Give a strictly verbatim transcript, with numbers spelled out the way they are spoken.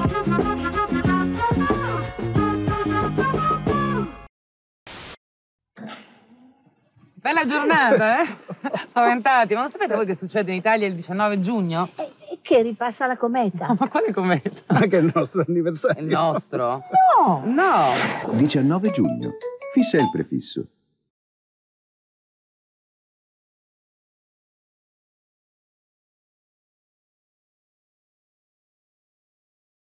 Bella giornata, eh? Spaventati. Ma non sapete voi che succede in Italia il diciannove giugno? Eh, che ripassa la cometa. Ma quale cometa? Anche il nostro anniversario. Il nostro? No! No! diciannove giugno. Fissa il prefisso.